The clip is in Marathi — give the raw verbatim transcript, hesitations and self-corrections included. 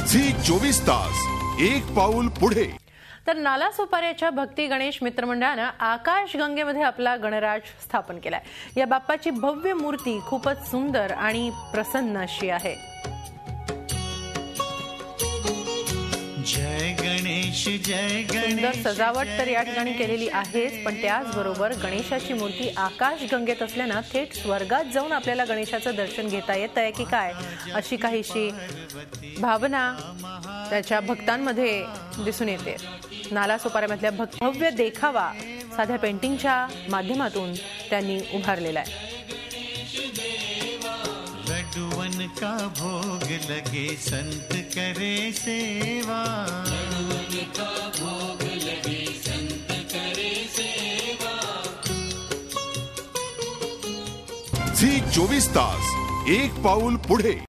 झी चोवीस तास एक पाऊल पुढे। तर नालासोपाऱ्याच्या भक्ती गणेश मित्रमंडळानं आकाश गंगेमध्ये आपला गणराज स्थापन केलाय। या बाप्पाची भव्य मूर्ती खूपच सुंदर आणि प्रसन्न अशी आहे। जय गणेश जय गणेश सुंदर सजावट तर या ठिकाणी केलेली आहेच, पण त्याचबरोबर गणेशाची मूर्ती आकाश गंगेत असल्यानं थेट स्वर्गात जाऊन आपल्याला गणेशाचं दर्शन घेता येतंय की काय अशी काहीशी भावना त्याच्या भक्तांमध्ये दिसून येते। नालासोपाऱ्यामधल्या भव्य देखावा साध्या पेंटिंगच्या माध्यमातून त्यांनी उभारलेला आहे। लड्डुवन का भोग लगे संत करे सेवा, लड्डुवन का भोग लगे संत करे सेवा। झी चोवीस तास एक पाऊल पुढे।